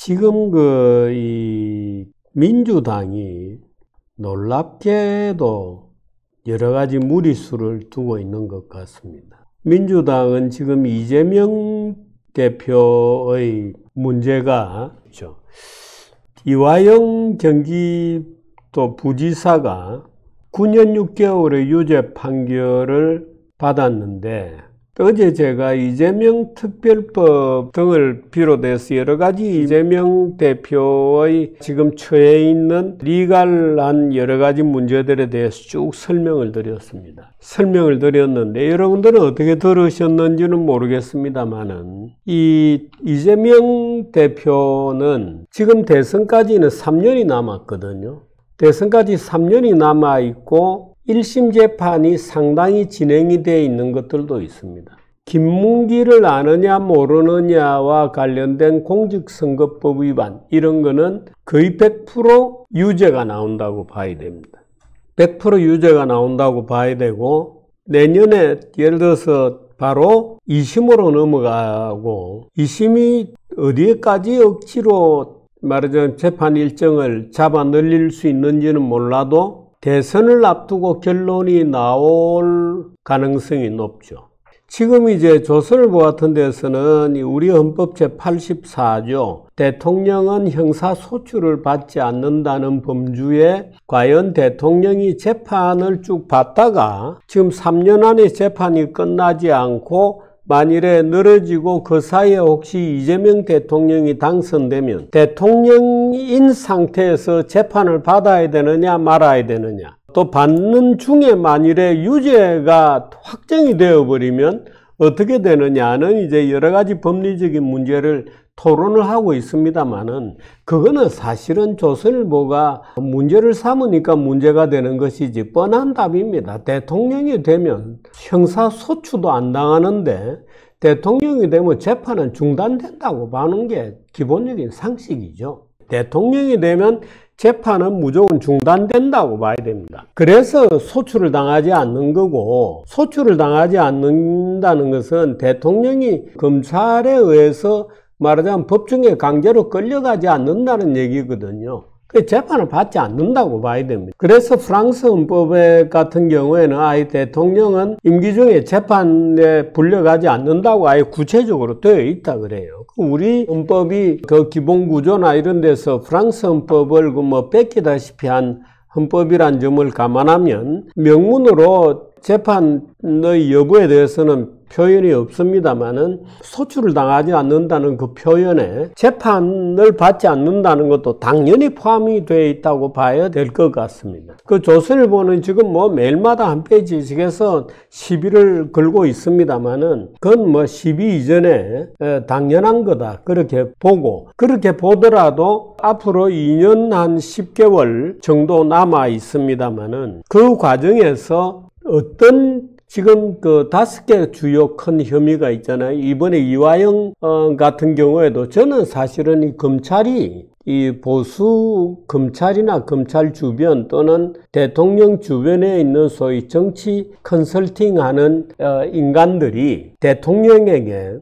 지금 이 민주당이 놀랍게도 여러 가지 무리수를 두고 있는 것 같습니다. 민주당은 지금 이재명 대표의 문제가 있죠. 이화영 경기도 부지사가 9년 6개월의 유죄 판결을 받았는데, 어제 제가 이재명 특별법 등을 비롯해서 여러 가지 이재명 대표의 지금 처해 있는 리갈한 여러 가지 문제들에 대해서 쭉 설명을 드렸습니다. 설명을 드렸는데 여러분들은 어떻게 들으셨는지는 모르겠습니다만은 이 이재명 대표는 지금 대선까지는 3년이 남았거든요. 대선까지 3년이 남아있고 1심 재판이 상당히 진행이 되어 있는 것들도 있습니다. 김문기를 아느냐 모르느냐와 관련된 공직선거법 위반 이런 거는 거의 100% 유죄가 나온다고 봐야 됩니다. 100% 유죄가 나온다고 봐야 되고, 내년에 예를 들어서 바로 2심으로 넘어가고, 2심이 어디에까지 억지로 말하자면 재판 일정을 잡아 늘릴 수 있는지는 몰라도 대선을 앞두고 결론이 나올 가능성이 높죠. 지금 이제 조선일보 같은 데서는 우리 헌법 제84조 대통령은 형사소추를 받지 않는다는 범주에 과연 대통령이 재판을 쭉 받다가 지금 3년 안에 재판이 끝나지 않고 만일에 늘어지고 그 사이에 혹시 이재명 대통령이 당선되면 대통령인 상태에서 재판을 받아야 되느냐 말아야 되느냐, 또 받는 중에 만일에 유죄가 확정이 되어버리면 어떻게 되느냐는 이제 여러 가지 법리적인 문제를 토론을 하고 있습니다만은, 그거는 사실은 조선일보가 문제를 삼으니까 문제가 되는 것이지 뻔한 답입니다. 대통령이 되면 형사소추도 안 당하는데 대통령이 되면 재판은 중단된다고 보는 게 기본적인 상식이죠. 대통령이 되면 재판은 무조건 중단된다고 봐야 됩니다. 그래서 소추를 당하지 않는 거고, 소추를 당하지 않는다는 것은 대통령이 검찰에 의해서 말하자면 법정에 강제로 끌려가지 않는다는 얘기거든요. 재판을 받지 않는다고 봐야 됩니다. 그래서 프랑스 헌법 같은 경우에는 아예 대통령은 임기 중에 재판에 불려가지 않는다고 아예 구체적으로 되어 있다 그래요. 우리 헌법이 그 기본 구조나 이런 데서 프랑스 헌법을 뺏기다시피 한 헌법이란 점을 감안하면 명문으로 재판의 여부에 대해서는 표현이 없습니다만은, 소추를 당하지 않는다는 그 표현에 재판을 받지 않는다는 것도 당연히 포함이 되어 있다고 봐야 될 것 같습니다. 그 조선일보는 지금 매일마다 한 페이지씩에서 시비를 걸고 있습니다만은, 그건 시비 이전에 당연한 거다 그렇게 보고, 그렇게 보더라도 앞으로 2년 한 10개월 정도 남아 있습니다만은, 그 과정에서 어떤 지금 그 5개 주요 큰 혐의가 있잖아요. 이번에 이화영 같은 경우에도 저는 사실은 이 검찰이 이 보수 검찰이나 검찰 주변 또는 대통령 주변에 있는 소위 정치 컨설팅하는 인간들이 대통령에게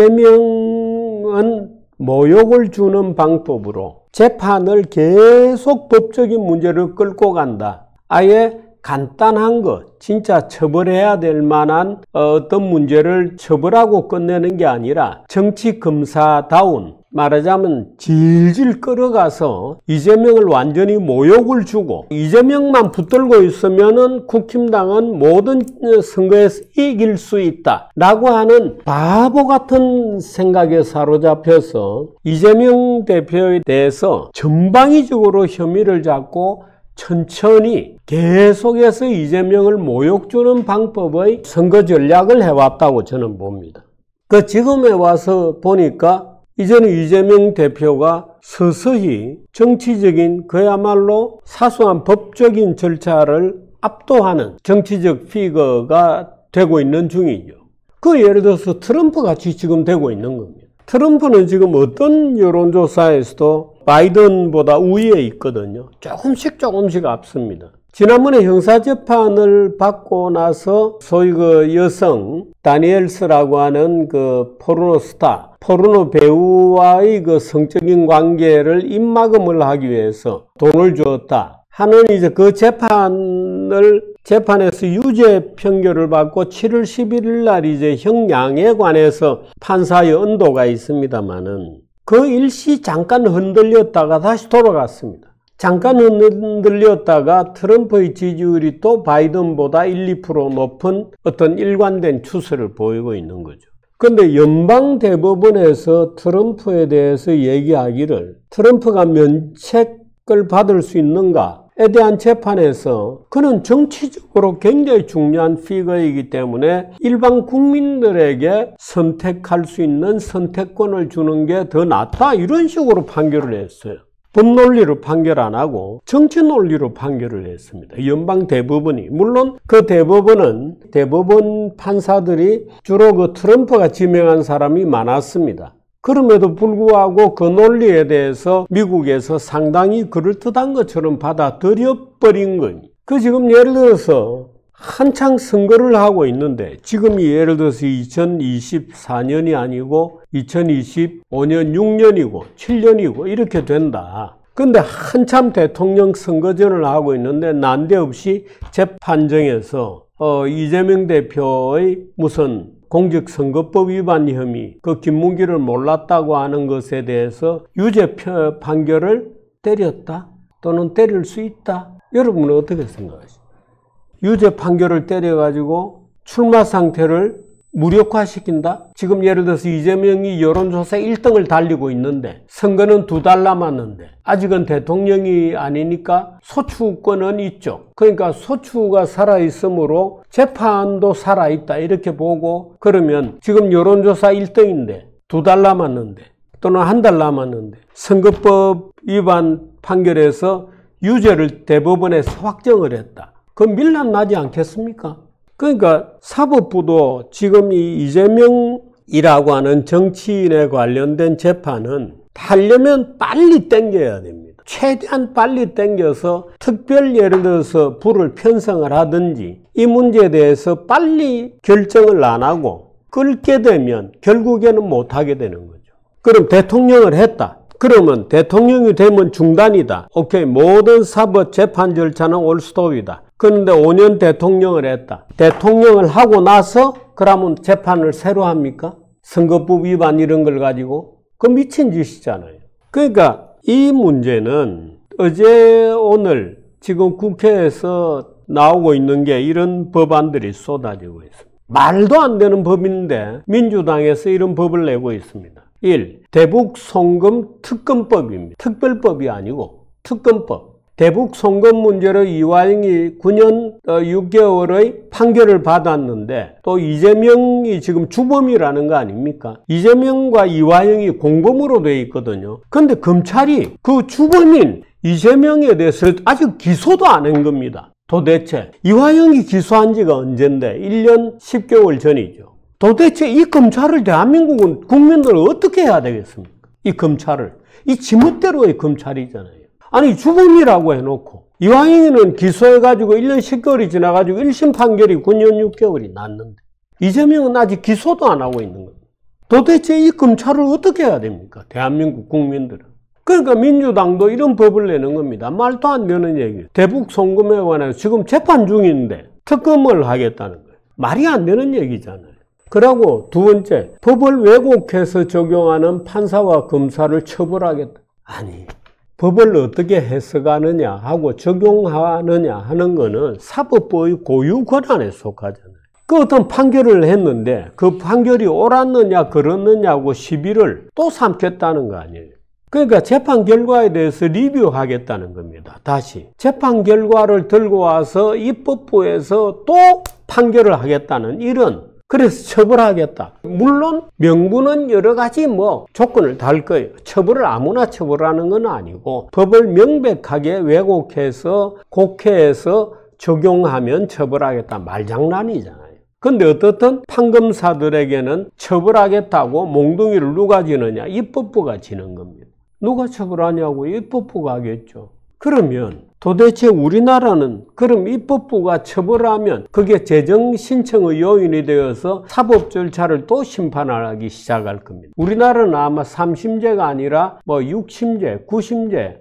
이재명은 모욕을 주는 방법으로 재판을 계속 법적인 문제를 끌고 간다. 아예 간단한 것, 진짜 처벌해야 될 만한 어떤 문제를 처벌하고 끝내는 게 아니라 정치검사다운, 말하자면 질질 끌어가서 이재명을 완전히 모욕을 주고, 이재명만 붙들고 있으면은 국힘당은 모든 선거에서 이길 수 있다 라고 하는 바보 같은 생각에 사로잡혀서 이재명 대표에 대해서 전방위적으로 혐의를 잡고 천천히 계속해서 이재명을 모욕 주는 방법의 선거 전략을 해왔다고 저는 봅니다. 지금에 와서 보니까 이제는 이재명 대표가 서서히 정치적인 그야말로 사소한 법적인 절차를 압도하는 정치적 피거가 되고 있는 중이죠. 예를 들어서 트럼프 같이 지금 되고 있는 겁니다. 트럼프는 지금 어떤 여론조사에서도 바이든보다 우위에 있거든요. 조금씩 앞섭니다. 지난번에 형사재판을 받고 나서 소위 그 여성 다니엘스라고 하는 그 포르노 스타, 포르노 배우와의 그 성적인 관계를 입막음을 하기 위해서 돈을 주었다 하는 이제 그 재판에서 유죄 판결을 받고 7월 11일 날 이제 형량에 관해서 판사의 언도가 있습니다만은 그 일시 잠깐 흔들렸다가 다시 돌아갔습니다. 잠깐 흔들렸다가 트럼프의 지지율이 또 바이든보다 1, 2% 높은 어떤 일관된 추세를 보이고 있는 거죠. 그런데 연방대법원에서 트럼프에 대해서 얘기하기를 트럼프가 면책을 받을 수 있는가에 대한 재판에서 그는 정치적으로 굉장히 중요한 피거이기 때문에 일반 국민들에게 선택할 수 있는 선택권을 주는 게 더 낫다 이런 식으로 판결을 했어요. 법 논리로 판결 안 하고 정치 논리로 판결을 했습니다. 연방 대법원이. 물론 그 대법원 판사들이 주로 그 트럼프가 지명한 사람이 많았습니다. 그럼에도 불구하고 그 논리에 대해서 미국에서 상당히 그럴듯한 것처럼 받아들여 버린 거예요. 지금 예를 들어서 한창 선거를 하고 있는데 지금이 예를 들어서 2024년이 아니고 2025년 6년이고 7년이고 이렇게 된다. 그런데 한참 대통령 선거전을 하고 있는데 난데없이 재판정에서 이재명 대표의 무슨 공직선거법 위반 혐의, 그 김문기를 몰랐다고 하는 것에 대해서 유죄 판결을 때렸다 또는 때릴 수 있다. 여러분은 어떻게 생각하십니까? 유죄 판결을 때려가지고 출마 상태를 무력화시킨다? 지금 예를 들어서 이재명이 여론조사 1등을 달리고 있는데 선거는 2달 남았는데 아직은 대통령이 아니니까 소추권은 있죠. 그러니까 소추가 살아있으므로 재판도 살아있다 이렇게 보고 그러면 지금 여론조사 1등인데 2달 남았는데 또는 1달 남았는데 선거법 위반 판결에서 유죄를 대법원에서 확정을 했다. 그건 밀란 나지 않겠습니까? 그러니까 사법부도 지금 이 이재명이라고 하는 정치인에 관련된 재판은 하려면 빨리 당겨야 됩니다. 최대한 빨리 당겨서 특별 예를 들어서 부를 편성을 하든지 이 문제에 대해서 빨리 결정을 안 하고 끌게 되면 결국에는 못하게 되는 거죠. 그럼 대통령을 했다. 그러면 대통령이 되면 중단이다. 오케이, 모든 사법 재판 절차는 올스톱이다. 그런데 5년 대통령을 했다. 대통령을 하고 나서 그러면 재판을 새로 합니까? 선거법 위반 이런 걸 가지고? 그 미친 짓이잖아요. 그러니까 이 문제는 어제 오늘 지금 국회에서 나오고 있는 게 이런 법안들이 쏟아지고 있습니다. 말도 안 되는 법인데 민주당에서 이런 법을 내고 있습니다. 1. 대북 송금 특검법입니다. 특별법이 아니고 특검법. 대북 송금 문제로 이화영이 9년 6개월의 판결을 받았는데 또 이재명이 지금 주범이라는 거 아닙니까? 이재명과 이화영이 공범으로 돼 있거든요. 그런데 검찰이 그 주범인 이재명에 대해서 아직 기소도 안 한 겁니다. 도대체 이화영이 기소한 지가 언젠데 1년 10개월 전이죠. 도대체 이 검찰을 대한민국은 국민들을 어떻게 해야 되겠습니까? 이 검찰을. 이 지멋대로의 검찰이잖아요. 아니 주범이라고 해놓고 이화영이는 기소해가지고 1년 10개월이 지나가지고 1심 판결이 9년 6개월이 났는데 이재명은 아직 기소도 안 하고 있는 겁니다. 도대체 이 검찰을 어떻게 해야 됩니까? 대한민국 국민들은. 그러니까 민주당도 이런 법을 내는 겁니다. 말도 안 되는 얘기예요. 대북 송금에 관해서 지금 재판 중인데 특검을 하겠다는 거예요. 말이 안 되는 얘기잖아요. 그리고 두 번째, 법을 왜곡해서 적용하는 판사와 검사를 처벌하겠다. 아니, 법을 어떻게 해석하느냐 하고 적용하느냐 하는 거는 사법부의 고유 권한에 속하잖아요. 그 어떤 판결을 했는데 그 판결이 옳았느냐 그렇느냐고 시비를 또 삼겠다는 거 아니에요. 그러니까 재판 결과에 대해서 리뷰하겠다는 겁니다. 다시 재판 결과를 들고 와서 입법부에서 또 판결을 하겠다는 이런, 그래서 처벌하겠다. 물론 명분은 여러 가지 조건을 달 거예요. 처벌을 아무나 처벌하는 건 아니고 법을 명백하게 왜곡해서 국회에서 적용하면 처벌하겠다. 말장난이잖아요. 근데 어떻든 판검사들에게는 처벌하겠다고 몽둥이를 누가 지느냐? 입법부가 지는 겁니다. 누가 처벌하냐고? 입법부가 하겠죠. 그러면 도대체 우리나라는 그럼 입법부가 처벌하면 그게 재정 신청의 요인이 되어서 사법 절차를 또 심판하기 시작할 겁니다. 우리나라는 아마 3심제가 아니라 6심제, 9심제,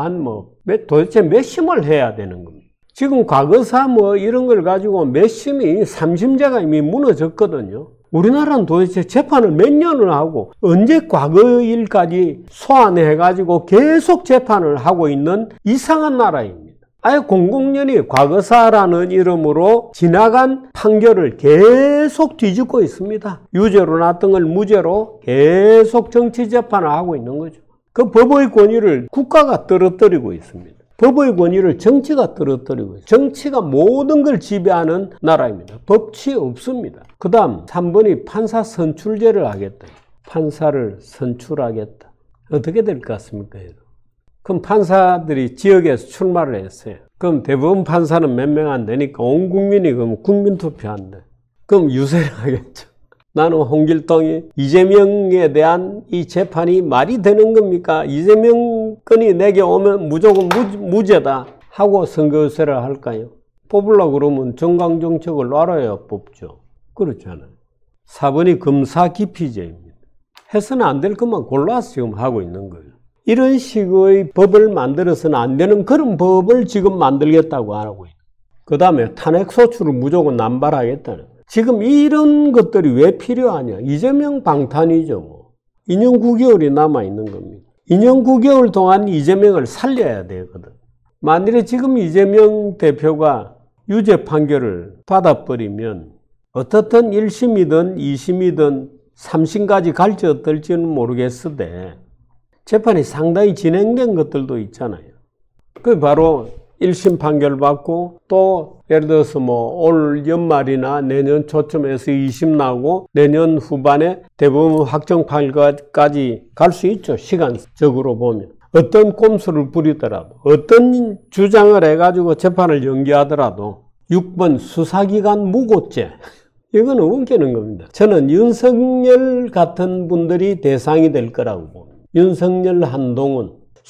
도대체 몇 심을 해야 되는 겁니다. 지금 과거사 이런 걸 가지고 몇 심이 3심제가 이미 무너졌거든요. 우리나라는 도대체 재판을 몇 년을 하고 언제 과거 일까지 소환해가지고 계속 재판을 하고 있는 이상한 나라입니다. 아예 공공연히 과거사라는 이름으로 지나간 판결을 계속 뒤집고 있습니다. 유죄로 놨던 걸 무죄로 계속 정치 재판을 하고 있는 거죠. 그 법의 권위를 국가가 떨어뜨리고 있습니다. 법의 권위를 정치가 떨어뜨리고 있어요. 정치가 모든 걸 지배하는 나라입니다. 법치 없습니다. 그 다음 3번이 판사 선출제를 하겠다. 판사를 선출하겠다. 어떻게 될 것 같습니까? 그럼 판사들이 지역에서 출마를 했어요. 그럼 대부분 판사는 몇 명 안 되니까 온 국민이 그럼 국민투표한대. 그럼 유세를 하겠죠. 나는 홍길동이 이재명에 대한 이 재판이 말이 되는 겁니까? 이재명 건이 내게 오면 무조건 무죄다 하고 선거유세를 할까요? 뽑으려고 그러면 정강정책을 놔라야 뽑죠. 그렇잖아요. 4번이 검사기피제입니다. 해서는 안 될 것만 골라서 지금 하고 있는 거예요. 이런 식의 법을 만들어서는 안 되는 그런 법을 지금 만들겠다고 하고 있어요. 그 다음에 탄핵소추를 무조건 남발하겠다는. 지금 이런 것들이 왜 필요하냐? 이재명 방탄이죠. 2년 9개월이 남아있는 겁니다. 2년 9개월 동안 이재명을 살려야 되거든. 만일에 지금 이재명 대표가 유죄 판결을 받아버리면 어떻든 1심이든 2심이든 3심까지 갈지 어떨지는 모르겠으되 재판이 상당히 진행된 것들도 있잖아요. 그 바로 1심 판결 받고 또 예를 들어서 올 연말이나 내년 초쯤에서 2심 나고 내년 후반에 대법원 확정 판결까지 갈 수 있죠. 시간적으로 보면. 어떤 꼼수를 부리더라도 어떤 주장을 해가지고 재판을 연기하더라도 6번 수사기관 무고죄. 이거는 웃기는 겁니다. 저는 윤석열 같은 분들이 대상이 될 거라고 봅니다. 윤석열, 한동훈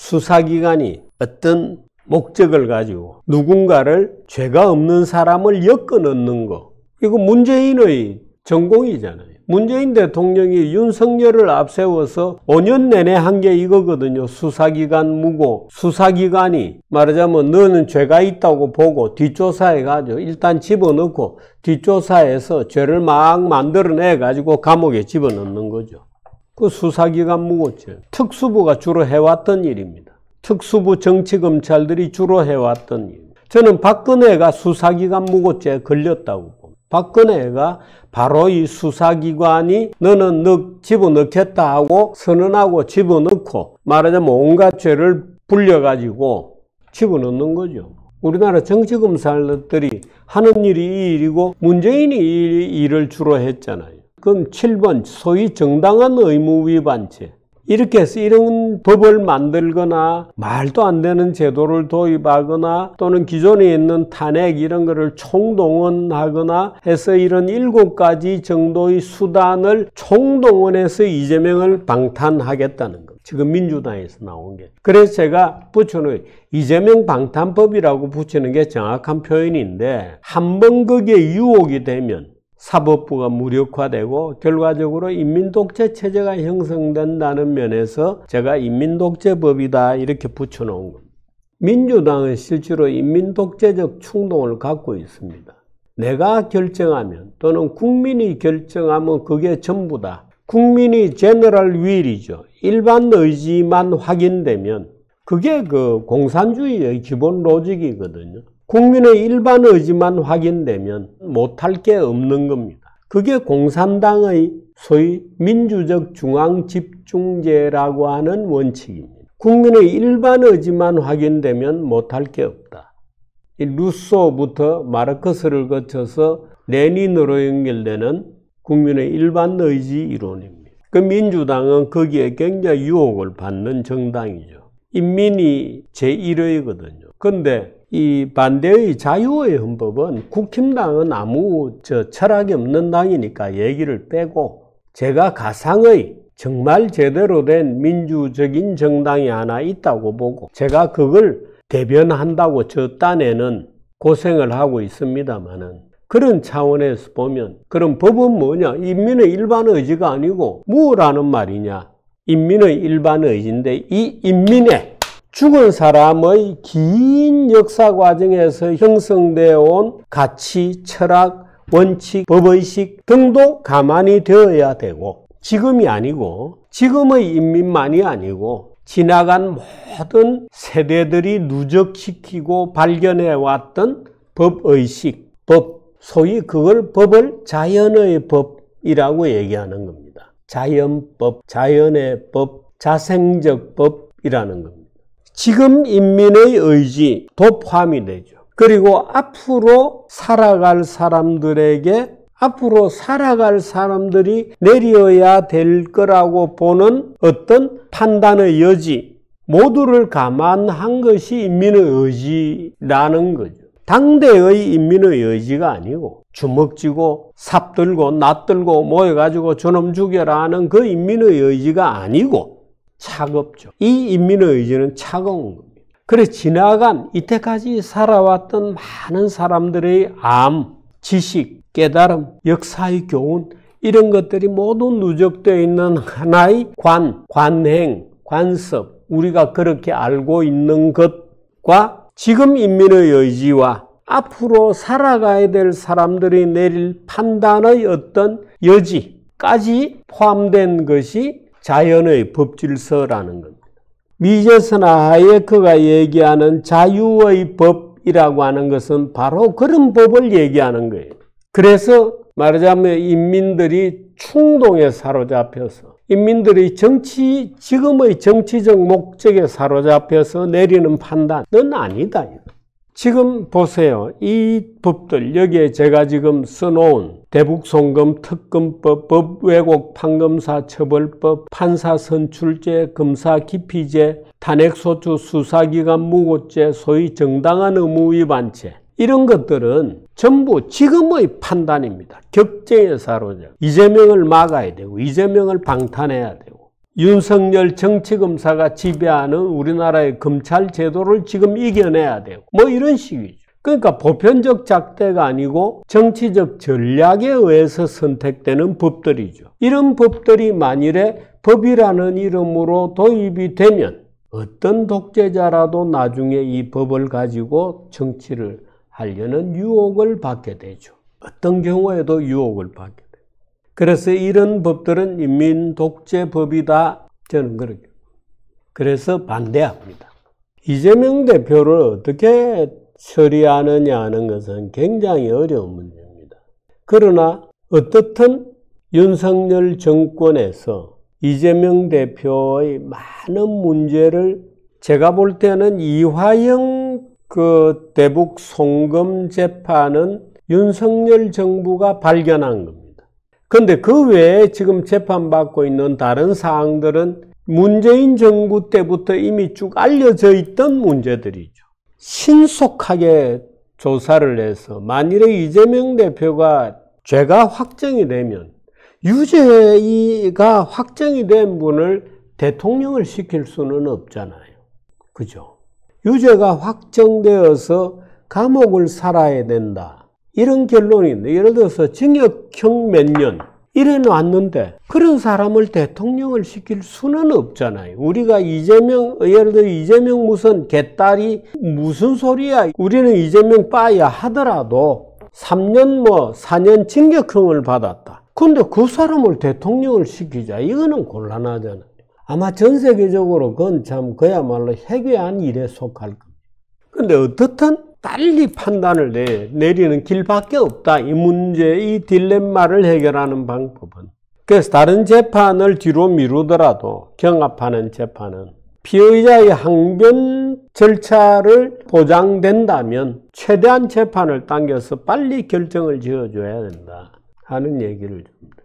수사기관이 어떤 목적을 가지고 누군가를 죄가 없는 사람을 엮어 넣는 거. 이거 문재인의 전공이잖아요. 문재인 대통령이 윤석열을 앞세워서 5년 내내 한 게 이거거든요. 수사기관 무고. 수사기관이 말하자면 너는 죄가 있다고 보고 뒷조사해가지고 일단 집어넣고 뒷조사해서 죄를 막 만들어내가지고 감옥에 집어넣는 거죠. 그 수사기관 무고죄. 특수부가 주로 해왔던 일입니다. 특수부 정치검찰들이 주로 해왔던 일. 저는 박근혜가 수사기관 무고죄에 걸렸다고 봅니다. 박근혜가 바로 이 수사기관이 너는 집어넣겠다 하고 선언하고 집어넣고 말하자면 온갖 죄를 불려가지고 집어넣는 거죠. 우리나라 정치검찰들이 하는 일이 이 일이고 문재인이 이 일을 주로 했잖아요. 그럼 7번 소위 정당한 의무 위반죄. 이렇게 해서 이런 법을 만들거나 말도 안 되는 제도를 도입하거나 또는 기존에 있는 탄핵 이런 거를 총동원하거나 해서 이런 7가지 정도의 수단을 총동원해서 이재명을 방탄하겠다는 것. 지금 민주당에서 나온 게. 그래서 제가 붙여놓은 이재명 방탄법이라고 붙이는 게 정확한 표현인데 한번 거기에 유혹이 되면 사법부가 무력화되고 결과적으로 인민독재 체제가 형성된다는 면에서 제가 인민독재법이다 이렇게 붙여놓은 겁니다. 민주당은 실제로 인민독재적 충동을 갖고 있습니다. 내가 결정하면 또는 국민이 결정하면 그게 전부다. 국민이 제너럴 윌이죠. 일반 의지만 확인되면 그게 그 공산주의의 기본 로직이거든요. 국민의 일반 의지만 확인되면 못할 게 없는 겁니다. 그게 공산당의 소위 민주적 중앙집중제라고 하는 원칙입니다. 국민의 일반 의지만 확인되면 못할 게 없다. 이 루소부터 마르크스를 거쳐서 레닌으로 연결되는 국민의 일반 의지 이론입니다. 그 민주당은 거기에 굉장히 유혹을 받는 정당이죠. 인민이 제1의거든요. 그런데 이 반대의 자유의 헌법은 국힘당은 아무 철학이 없는 당이니까 얘기를 빼고 제가 가상의 정말 제대로 된 민주적인 정당이 하나 있다고 보고 제가 그걸 대변한다고 저 딴에는 고생을 하고 있습니다만은 그런 차원에서 보면 그럼 법은 뭐냐? 인민의 일반 의지가 아니고 뭐라는 말이냐? 인민의 일반 의지인데 이 인민의 죽은 사람의 긴 역사 과정에서 형성되어 온 가치, 철학, 원칙, 법의식 등도 가만히 되어야 되고 지금이 아니고 지금의 인민만이 아니고 지나간 모든 세대들이 누적시키고 발견해왔던 법의식, 법, 소위 그걸 법을 자연의 법이라고 얘기하는 겁니다. 자연법, 자연의 법, 자생적 법이라는 겁니다. 지금 인민의 의지도 포함이 되죠. 그리고 앞으로 살아갈 사람들이 내려야 될 거라고 보는 어떤 판단의 여지, 모두를 감안한 것이 인민의 의지라는 거죠. 당대의 인민의 의지가 아니고 주먹 쥐고 삽 들고 낫 들고 모여가지고 저놈 죽여라 하는 그 인민의 의지가 아니고 차갑죠. 이 인민의 의지는 차가운 겁니다. 그래서 지나간 이때까지 살아왔던 많은 사람들의 암, 지식, 깨달음, 역사의 교훈 이런 것들이 모두 누적되어 있는 하나의 관행, 관습 우리가 그렇게 알고 있는 것과 지금 인민의 의지와 앞으로 살아가야 될 사람들이 내릴 판단의 어떤 여지까지 포함된 것이 자연의 법질서라는 겁니다. 미제스나 하예크가 얘기하는 자유의 법이라고 하는 것은 바로 그런 법을 얘기하는 거예요. 그래서 말하자면 인민들이 충동에 사로잡혀서 인민들이 지금의 정치적 목적에 사로잡혀서 내리는 판단은 아니다. 지금 보세요. 이 법들, 여기에 제가 지금 써놓은 대북송금 특검법, 법왜곡 판검사 처벌법, 판사선출제, 검사기피제, 탄핵소추 수사기관 무고죄, 소위 정당한 의무위반죄 이런 것들은 전부 지금의 판단입니다. 격정에 사로잡혀 이재명을 막아야 되고 이재명을 방탄해야 되고 윤석열 정치검사가 지배하는 우리나라의 검찰 제도를 지금 이겨내야 되고 뭐 이런 식이죠. 그러니까 보편적 잣대가 아니고 정치적 전략에 의해서 선택되는 법들이죠. 이런 법들이 만일에 법이라는 이름으로 도입이 되면 어떤 독재자라도 나중에 이 법을 가지고 정치를 하려는 유혹을 받게 되죠. 어떤 경우에도 유혹을 받게 돼요. 그래서 이런 법들은 인민독재법이다. 저는 그렇게. 그래서 반대합니다. 이재명 대표를 어떻게 처리하느냐 하는 것은 굉장히 어려운 문제입니다. 그러나 어떻든 윤석열 정권에서 이재명 대표의 많은 문제를 제가 볼 때는 이화영 대북 송금 재판은 윤석열 정부가 발견한 겁니다. 그런데 그 외에 지금 재판받고 있는 다른 사항들은 문재인 정부 때부터 이미 쭉 알려져 있던 문제들이죠. 신속하게 조사를 해서 만일에 이재명 대표가 죄가 확정이 되면 유죄가 확정이 된 분을 대통령을 시킬 수는 없잖아요. 그죠? 유죄가 확정되어서 감옥을 살아야 된다. 이런 결론인데 예를 들어서 징역형 몇 년 이래 놨는데 그런 사람을 대통령을 시킬 수는 없잖아요. 우리가 예를 들어 이재명 무슨 개딸이 무슨 소리야. 우리는 이재명 빠야 하더라도 3년 4년 징역형을 받았다. 근데 그 사람을 대통령을 시키자. 이거는 곤란하잖아요. 아마 전 세계적으로 그건 참 그야말로 해괴한 일에 속할 겁니다. 근데 어떻든 빨리 판단을 내리는 길밖에 없다. 이 문제, 이 딜레마를 해결하는 방법은. 그래서 다른 재판을 뒤로 미루더라도 경합하는 재판은 피의자의 항변 절차를 보장된다면 최대한 재판을 당겨서 빨리 결정을 지어줘야 된다 하는 얘기를 줍니다.